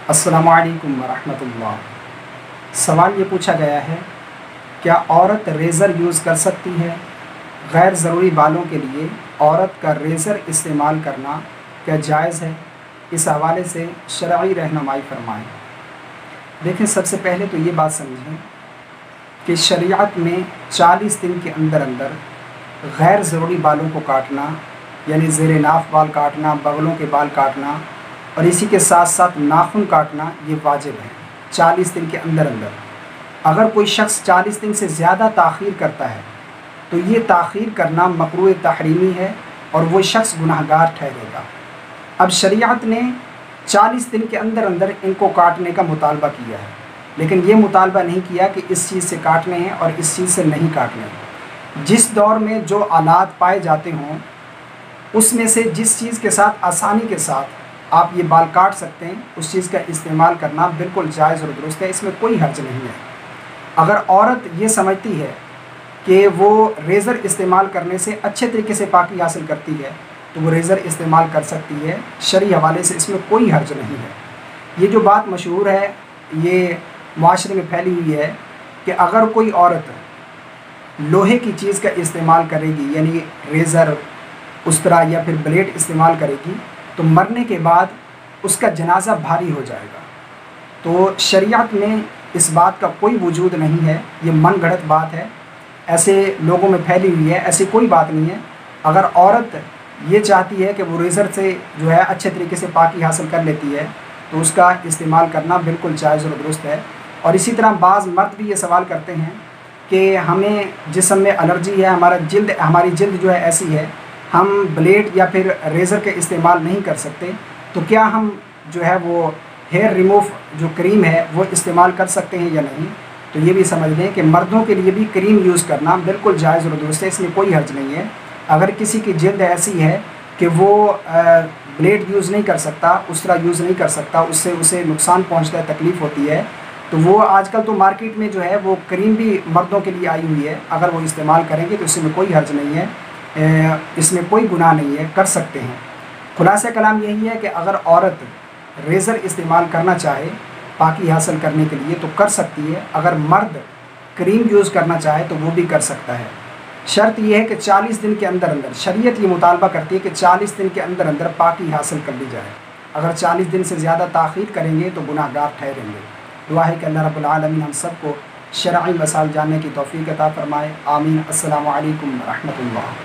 السلام علیکم ورحمۃ اللہ۔ سوال یہ پوچھا گیا ہے، کیا عورت ریزر یوز کر سکتی ہے؟ غیر ضروری بالوں کے لیے عورت کا ریزر استعمال کرنا کیا جائز ہے؟ اس حوالے سے شرعی رہنمائی فرمائیں۔ دیکھیں، سب سے پہلے تو یہ بات سمجھیں کہ شریعت میں 40 دن کے اندر اندر غیر ضروری بالوں کو کاٹنا، یعنی زیر ناف بال کاٹنا، بغلوں کے بال کاٹنا اور اسی کے ساتھ ساتھ ناخن کاٹنا یہ واجب ہے 40 دن کے اندر اندر۔ اگر کوئی شخص 40 دن سے زیادہ تاخیر کرتا ہے تو یہ تاخیر کرنا مکروہ تحریمی ہے اور وہ شخص گناہ گار ٹھہرے گا۔ اب شریعت نے 40 دن کے اندر اندر ان کو کاٹنے کا مطالبہ کیا ہے، لیکن یہ مطالبہ نہیں کیا کہ اس چیز سے کاٹنے ہیں اور اس چیز سے نہیں کاٹنے ہیں۔ جس دور میں جو آلات پائے جاتے ہوں اس میں سے جس چیز کے ساتھ آسانی کے ساتھ آپ یہ بال کاٹ سکتے ہیں اس چیز کا استعمال کرنا بالکل جائز اور درست ہے، اس میں کوئی حرج نہیں ہے۔ اگر عورت یہ سمجھتی ہے کہ وہ ریزر استعمال کرنے سے اچھے طریقے سے پاکی حاصل کرتی ہے تو وہ ریزر استعمال کر سکتی ہے، شرعی حوالے سے اس میں کوئی حرج نہیں ہے۔ یہ جو بات مشہور ہے، یہ معاشرے میں پھیلی ہوئی ہے کہ اگر کوئی عورت لوہے کی چیز کا استعمال کرے گی، یعنی ریزر، استرا یا پھر بلیڈ استعمال کرے گی تو مرنے کے بعد اس کا جنازہ بھاری ہو جائے گا۔ تو شریعت میں اس بات کا کوئی وجود نہیں ہے، یہ من گھڑت بات ہے، ایسے لوگوں میں پھیلی ہوئی ہے، ایسی کوئی بات نہیں ہے۔ اگر عورت یہ چاہتی ہے کہ وہ ریزر سے جو ہے اچھے طریقے سے پاکی حاصل کر لیتی ہے تو اس کا استعمال کرنا بالکل جائز اور درست ہے۔ اور اسی طرح بعض مرد بھی یہ سوال کرتے ہیں کہ ہمیں جسم میں الرجی ہے، ہماری جلد جو ہے ایسی ہے، ہم بلیڈ یا پھر ریزر کے استعمال نہیں کر سکتے، تو کیا ہم جو ہے وہ ہیئر ریموو جو کریم ہے وہ استعمال کر سکتے ہیں یا نہیں؟ تو یہ بھی سمجھ لیں کہ مردوں کے لیے بھی کریم یوز کرنا بالکل جائز اور درست ہے، اس میں کوئی حرج نہیں ہے۔ اگر کسی کی جلد ایسی ہے کہ وہ بلیڈ یوز نہیں کر سکتا، استرا یوز نہیں کر سکتا، اس سے اسے نقصان پہنچتا ہے، تکلیف ہوتی ہے، تو وہ آج کل تو مارکیٹ میں جو ہے وہ کریم بھی مردوں کے لیے آئی ہوئی ہے، اگر وہ استعمال کریں گے تو اس میں کوئی حرج نہیں ہے، اس میں کوئی گناہ نہیں ہے، کر سکتے ہیں۔ خلاصہ کلام یہی ہے کہ اگر عورت ریزر استعمال کرنا چاہے پاکی حاصل کرنے کے لیے تو کر سکتی ہے، اگر مرد کریم یوز کرنا چاہے تو وہ بھی کر سکتا ہے۔ شرط یہ ہے کہ 40 دن کے اندر اندر، شریعت یہ مطالبہ کرتی ہے کہ 40 دن کے اندر اندر پاکی حاصل کر لی جائے۔ اگر 40 دن سے زیادہ تاخیر کریں گے تو گناہ گار ٹھہریں گے۔ دعا ہے کہ اللہ رب العالمین ہم سب کو شرعی مسائل جاننے کی توفیق عطا فرمائے، آمین۔ السلام علیکم ورحمۃ اللہ۔